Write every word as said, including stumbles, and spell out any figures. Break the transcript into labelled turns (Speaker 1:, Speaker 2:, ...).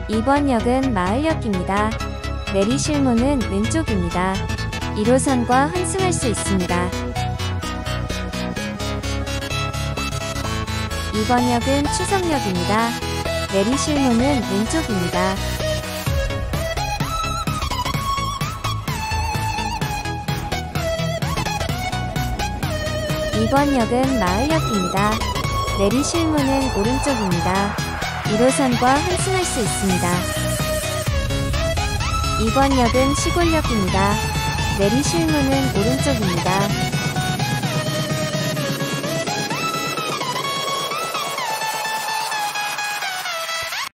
Speaker 1: 이번 역은 마을역입니다. 내리실문은 왼쪽입니다. 일 호선과 환승할 수 있습니다. 이번 역은 추석역입니다. 내리실문은 왼쪽입니다. 이번 역은 마을역입니다. 내리실문은 오른쪽입니다. 일 호선과 환승할 수 있습니다. 이번 역은 시골역입니다. 내리실문은 오른쪽입니다.